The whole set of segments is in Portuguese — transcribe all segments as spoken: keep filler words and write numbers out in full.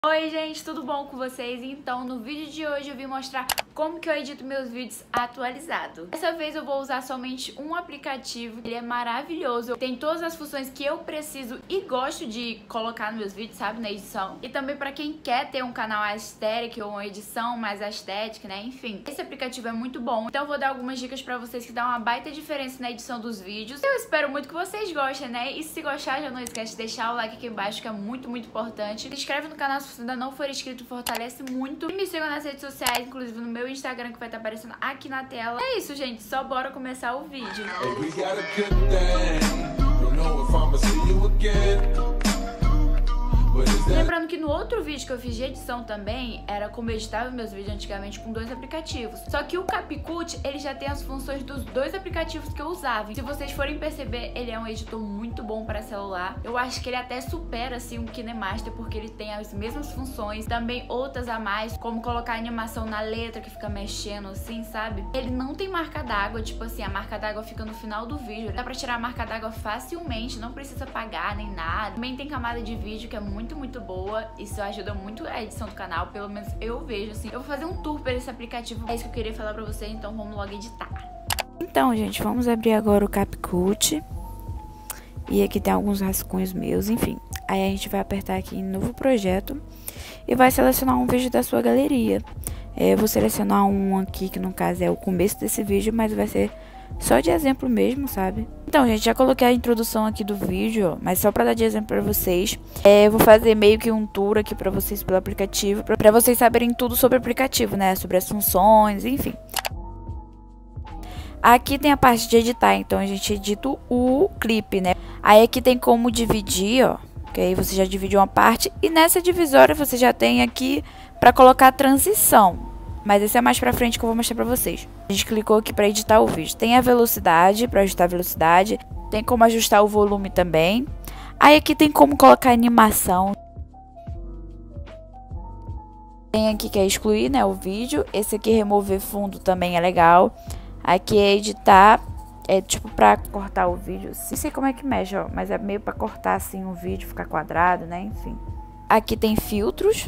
Oi gente, tudo bom com vocês? Então, no vídeo de hoje eu vim mostrar como que eu edito meus vídeos atualizados. Dessa vez eu vou usar somente um aplicativo, ele é maravilhoso, tem todas as funções que eu preciso e gosto de colocar nos meus vídeos, sabe, na edição. E também pra quem quer ter um canal aesthetic ou uma edição mais estética, né, enfim. Esse aplicativo é muito bom, então eu vou dar algumas dicas pra vocês que dão uma baita diferença na edição dos vídeos. Eu espero muito que vocês gostem, né, e se gostar já não esquece de deixar o like aqui embaixo, que é muito, muito importante. Se inscreve no canal se você ainda não for inscrito, fortalece muito. E me sigam nas redes sociais, inclusive no meu Instagram, que vai estar aparecendo aqui na tela. É isso, gente. Só bora começar o vídeo. Lembrando que no outro vídeo que eu fiz de edição também, era como eu editava meus vídeos antigamente com dois aplicativos. Só que o CapCut, ele já tem as funções dos dois aplicativos que eu usava. Se vocês forem perceber, ele é um editor muito bom para celular. Eu acho que ele até supera, assim, o KineMaster, porque ele tem as mesmas funções. Também outras a mais, como colocar animação na letra, que fica mexendo assim, sabe? Ele não tem marca d'água, tipo assim, a marca d'água fica no final do vídeo. Dá pra tirar a marca d'água facilmente, não precisa apagar nem nada. Também tem camada de vídeo, que é muito, muito boa. Isso ajuda muito a edição do canal, pelo menos eu vejo assim. Eu vou fazer um tour por esse aplicativo, é isso que eu queria falar pra vocês, então vamos logo editar. Então, gente, vamos abrir agora o CapCut. E aqui tem alguns rascunhos meus, enfim. Aí a gente vai apertar aqui em novo projeto e vai selecionar um vídeo da sua galeria. É, eu vou selecionar um aqui, que no caso é o começo desse vídeo, mas vai ser só de exemplo mesmo, sabe? Então, gente, já coloquei a introdução aqui do vídeo, ó, mas só pra dar de exemplo pra vocês. É, eu vou fazer meio que um tour aqui pra vocês pelo aplicativo, pra, pra vocês saberem tudo sobre o aplicativo, né? Sobre as funções, enfim. Aqui tem a parte de editar, então a gente edita o clipe, né? Aí aqui tem como dividir, ó, que aí você já dividiu uma parte. E nessa divisória você já tem aqui pra colocar a transição. Mas esse é mais pra frente que eu vou mostrar pra vocês. A gente clicou aqui pra editar o vídeo. Tem a velocidade, pra ajustar a velocidade. Tem como ajustar o volume também. Aí aqui tem como colocar animação. Tem aqui que é excluir, né, o vídeo. Esse aqui, remover fundo, também é legal. Aqui é editar. É tipo pra cortar o vídeo. Não sei como é que mexe, ó. Mas é meio pra cortar assim o vídeo, ficar quadrado, né, enfim. Aqui tem filtros.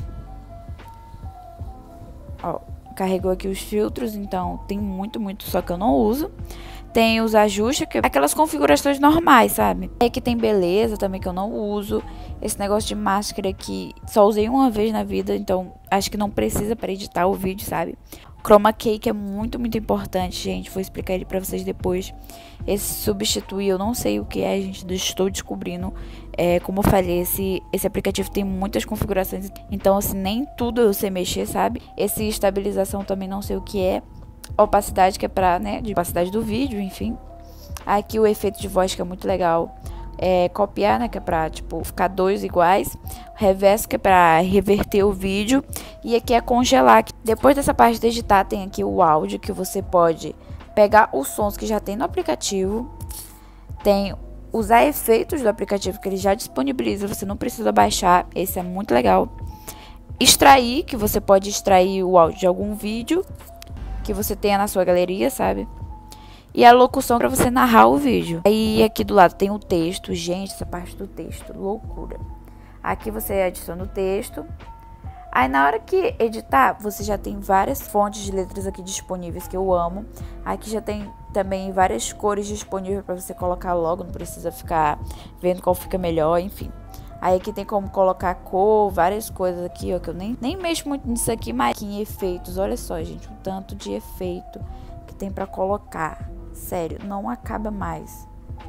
Ó. Carregou aqui os filtros, então tem muito, muito, só que eu não uso. Tem os ajustes, que é aquelas configurações normais, sabe? E aqui tem beleza também, que eu não uso. Esse negócio de máscara aqui, só usei uma vez na vida, então acho que não precisa para editar o vídeo, sabe? Chroma Key, que é muito, muito importante, gente. Vou explicar ele pra vocês depois. Esse substituir, eu não sei o que é, gente. Estou descobrindo. É, como eu falei, esse, esse aplicativo tem muitas configurações. Então, assim, nem tudo eu sei mexer, sabe? Esse estabilização também não sei o que é. Opacidade, que é pra, né, de opacidade do vídeo, enfim. Aqui o efeito de voz, que é muito legal. É, copiar, né, que é pra, tipo, ficar dois iguais. Reverso, que é pra reverter o vídeo. E aqui é congelar. Depois dessa parte de editar, tem aqui o áudio, que você pode pegar os sons que já tem no aplicativo. Tem usar efeitos do aplicativo, que ele já disponibiliza, você não precisa baixar. Esse é muito legal. Extrair, que você pode extrair o áudio de algum vídeo que você tenha na sua galeria, sabe? E a locução para você narrar o vídeo. Aí aqui do lado tem o texto. Gente, essa parte do texto, loucura. Aqui você adiciona o texto. Aí na hora que editar, você já tem várias fontes de letras aqui disponíveis, que eu amo. Aqui já tem também várias cores disponíveis para você colocar logo, não precisa ficar vendo qual fica melhor, enfim. Aí aqui tem como colocar cor, várias coisas aqui, ó, que eu nem, nem mexo muito nisso aqui, mas aqui em efeitos, olha só, gente, o tanto de efeito que tem para colocar. Sério, não acaba mais.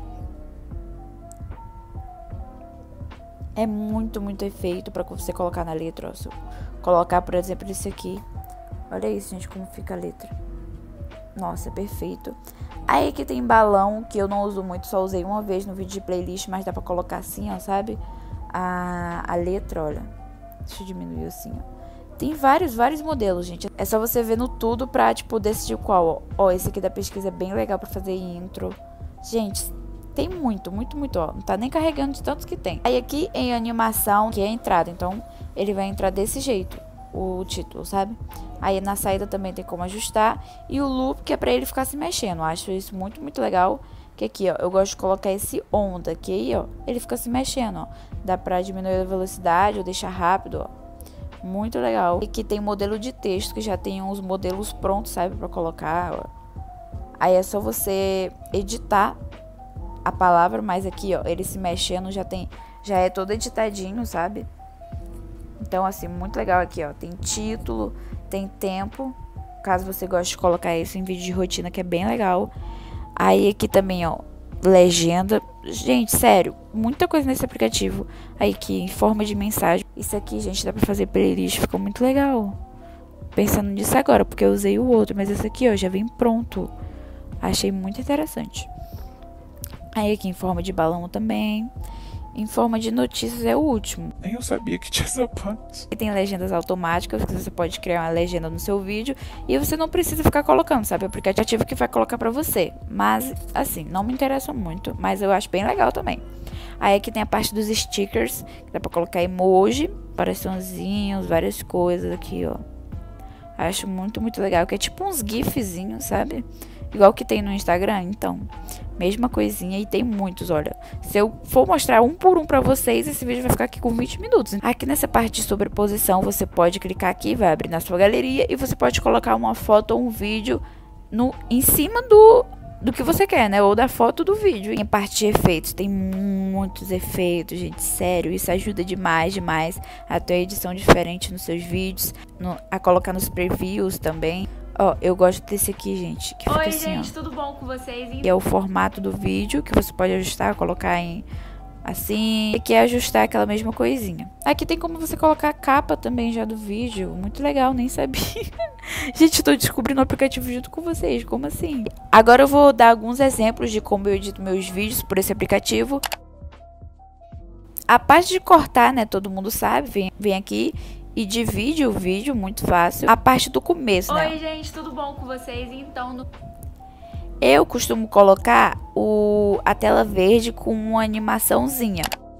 É muito, muito efeito pra você colocar na letra, ó. Se eu colocar, por exemplo, esse aqui. Olha isso, gente, como fica a letra. Nossa, é perfeito. Aí aqui tem balão, que eu não uso muito, só usei uma vez no vídeo de playlist, mas dá pra colocar assim, ó, sabe? A, a letra, olha. Deixa eu diminuir assim, ó. Tem vários, vários modelos, gente. É só você ver no tudo pra, tipo, decidir qual. Ó, ó, esse aqui da pesquisa é bem legal pra fazer intro. Gente, tem muito, muito, muito, ó. Não tá nem carregando de tantos que tem. Aí aqui em animação, que é a entrada. Então, ele vai entrar desse jeito, o título, sabe? Aí na saída também tem como ajustar. E o loop, que é pra ele ficar se mexendo. Eu acho isso muito, muito legal. Que aqui, ó, eu gosto de colocar esse onda, que aí, ó, ele fica se mexendo, ó. Dá pra diminuir a velocidade ou deixar rápido, ó. Muito legal. E que tem modelo de texto, que já tem uns modelos prontos, sabe, pra colocar. Ó. Aí é só você editar a palavra, mas aqui, ó, ele se mexendo já tem, já é todo editadinho, sabe? Então, assim, muito legal aqui, ó. Tem título, tem tempo, caso você goste de colocar isso em vídeo de rotina, que é bem legal. Aí aqui também, ó, legenda. Gente, sério, muita coisa nesse aplicativo. Aí aqui, em forma de mensagem. Isso aqui, gente, dá pra fazer playlist, ficou muito legal. Pensando nisso agora, porque eu usei o outro, mas esse aqui, ó, já vem pronto. Achei muito interessante. Aí aqui em forma de balão também. Em forma de notícias é o último. Nem eu sabia que tinha essa parte. E tem legendas automáticas, que você pode criar uma legenda no seu vídeo. E você não precisa ficar colocando, sabe? O aplicativo que vai colocar pra você. Mas, assim, não me interessa muito. Mas eu acho bem legal também. Aí aqui tem a parte dos stickers. Que dá pra colocar emoji, coraçãozinhos, várias coisas aqui, ó. Acho muito, muito legal. Que é tipo uns gifzinhos, sabe? Igual que tem no Instagram, então, mesma coisinha e tem muitos, olha. Se eu for mostrar um por um pra vocês, esse vídeo vai ficar aqui com vinte minutos. Aqui nessa parte de sobreposição, você pode clicar aqui, vai abrir na sua galeria e você pode colocar uma foto ou um vídeo no, em cima do, do que você quer, né? Ou da foto do vídeo. E a parte de efeitos, tem muitos efeitos, gente, sério. Isso ajuda demais, demais a ter edição diferente nos seus vídeos, no, a colocar nos previews também. Ó, eu gosto desse aqui, gente, que Oi, fica assim, gente, ó. tudo bom com vocês? E é o formato do vídeo, que você pode ajustar, colocar em assim, e que é ajustar aquela mesma coisinha. Aqui tem como você colocar a capa também já do vídeo, muito legal, nem sabia. Gente, eu tô descobrindo o aplicativo junto com vocês, como assim? Agora eu vou dar alguns exemplos de como eu edito meus vídeos por esse aplicativo. A parte de cortar, né, todo mundo sabe, vem, vem aqui e divide o vídeo, muito fácil. A parte do começo, né? Oi, gente, tudo bom com vocês? Então, no... eu costumo colocar o, a tela verde com uma animaçãozinha.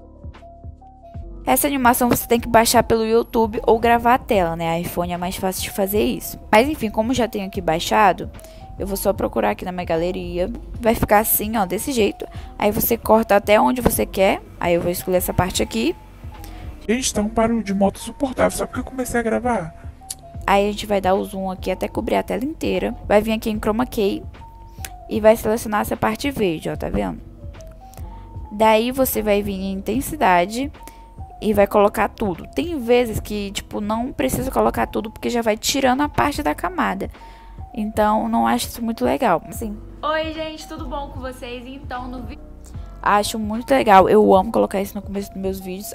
Essa animação você tem que baixar pelo YouTube ou gravar a tela, né? iPhone é mais fácil de fazer isso. Mas enfim, como já tenho aqui baixado, eu vou só procurar aqui na minha galeria. Vai ficar assim, ó, desse jeito. Aí você corta até onde você quer. Aí eu vou escolher essa parte aqui. Gente, tá um barulho de moto suportável, só porque eu comecei a gravar. Aí a gente vai dar o zoom aqui até cobrir a tela inteira. Vai vir aqui em Chroma Key e vai selecionar essa parte verde, ó, tá vendo? Daí você vai vir em intensidade e vai colocar tudo. Tem vezes que, tipo, não precisa colocar tudo porque já vai tirando a parte da camada. Então, não acho isso muito legal. Assim, Oi, gente, tudo bom com vocês? Então, no vídeo... acho muito legal. Eu amo colocar isso no começo dos meus vídeos.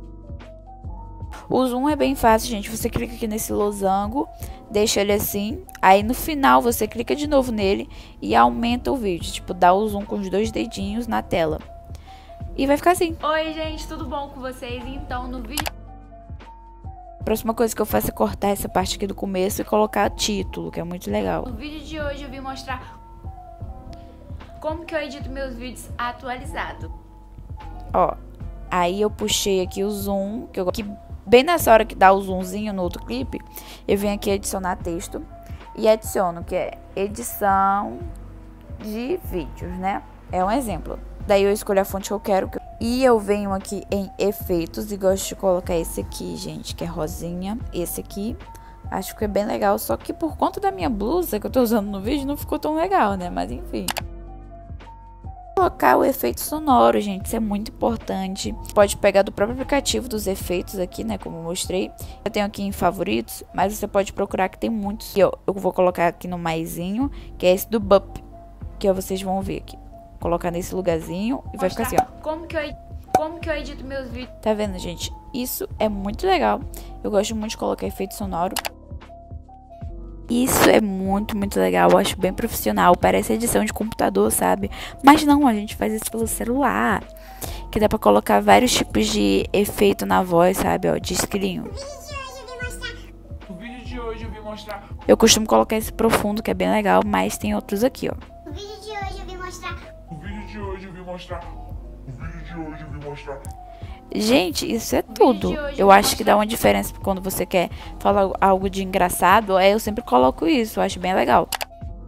O zoom é bem fácil, gente. Você clica aqui nesse losango, deixa ele assim. Aí no final você clica de novo nele e aumenta o vídeo. Tipo, dá o zoom com os dois dedinhos na tela. E vai ficar assim. Oi, gente, tudo bom com vocês? Então, no vídeo... A próxima coisa que eu faço é cortar essa parte aqui do começo e colocar título, que é muito legal. No vídeo de hoje eu vim mostrar como que eu edito meus vídeos atualizados. Ó, aí eu puxei aqui o zoom, que eu que bem nessa hora que dá o zoomzinho no outro clipe, eu venho aqui adicionar texto e adiciono, que é edição de vídeos, né? É um exemplo. Daí eu escolho a fonte que eu quero. E eu venho aqui em efeitos e gosto de colocar esse aqui, gente, que é rosinha. Esse aqui, acho que é bem legal. Só que por conta da minha blusa que eu tô usando no vídeo, não ficou tão legal, né? Mas enfim. Colocar o efeito sonoro, gente, isso é muito importante. Pode pegar do próprio aplicativo dos efeitos aqui, né, como eu mostrei. Eu tenho aqui em favoritos, mas você pode procurar que tem muitos. E ó, eu vou colocar aqui no maisinho, que é esse do Bup, que ó, vocês vão ver aqui. Colocar nesse lugarzinho e vai ficar assim, ó. Como que eu, como que eu edito meus vídeos? Tá vendo, gente? Isso é muito legal. Eu gosto muito de colocar efeito sonoro. Isso é muito, muito legal. Eu acho bem profissional. Parece edição de computador, sabe? Mas não, a gente faz isso pelo celular. Que dá pra colocar vários tipos de efeito na voz, sabe? Ó, de esquilinho. No vídeo de hoje eu vim mostrar... Eu costumo colocar esse profundo, que é bem legal. Mas tem outros aqui, ó. No vídeo de hoje eu vim mostrar... No vídeo de hoje eu vim mostrar... No vídeo de hoje eu vim mostrar... Gente, isso é tudo. Eu acho que dá uma diferença quando você quer falar algo de engraçado. Eu sempre coloco isso, eu acho bem legal.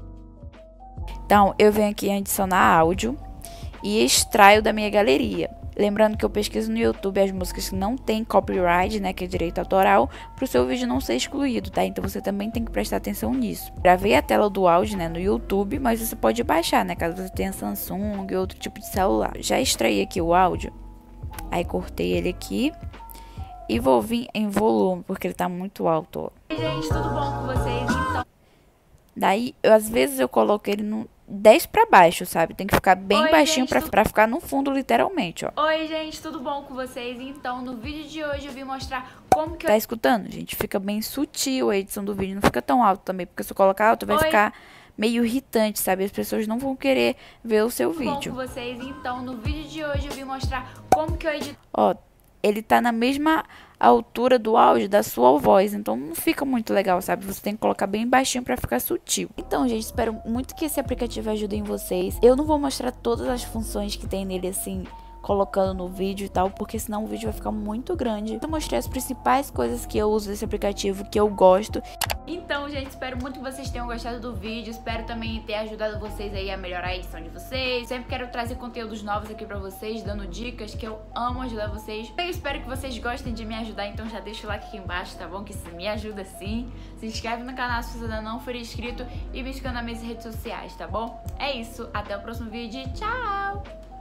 Então, eu venho aqui em adicionar áudio e extraio da minha galeria. Lembrando que eu pesquiso no YouTube as músicas que não tem copyright, né, que é direito autoral, para o seu vídeo não ser excluído, tá? Então você também tem que prestar atenção nisso. Gravei a tela do áudio, né, no YouTube, mas você pode baixar, né, caso você tenha Samsung ou outro tipo de celular. Já extraí aqui o áudio, aí cortei ele aqui e vou vir em volume, porque ele tá muito alto, ó. Oi, gente, tudo bom com vocês? Então... Daí, eu, às vezes eu coloco ele no dez pra baixo, sabe? Tem que ficar bem Oi, baixinho gente, pra, tudo... pra ficar no fundo, literalmente, ó. Oi, gente, tudo bom com vocês? Então, no vídeo de hoje eu vim mostrar como que eu... Tá escutando, gente? Fica bem sutil a edição do vídeo, não fica tão alto também, porque se eu colocar alto vai Oi. ficar meio irritante, sabe? As pessoas não vão querer ver o seu tudo vídeo. bom com vocês? Então, no vídeo de hoje eu vim mostrar como que eu edito... Ó, ele tá na mesma altura do áudio da sua voz, então não fica muito legal, sabe? Você tem que colocar bem baixinho pra ficar sutil. Então, gente, espero muito que esse aplicativo ajude em vocês. Eu não vou mostrar todas as funções que tem nele, assim, colocando no vídeo e tal, porque senão o vídeo vai ficar muito grande. Eu mostrei as principais coisas que eu uso desse aplicativo, que eu gosto. Então, gente, espero muito que vocês tenham gostado do vídeo. Espero também ter ajudado vocês aí a melhorar a edição de vocês. Sempre quero trazer conteúdos novos aqui pra vocês, dando dicas, que eu amo ajudar vocês. Eu espero que vocês gostem de me ajudar, então já deixa o like aqui embaixo, tá bom? Que isso me ajuda sim. Se inscreve no canal se você ainda não for inscrito e me siga nas minhas redes sociais, tá bom? É isso, até o próximo vídeo e tchau!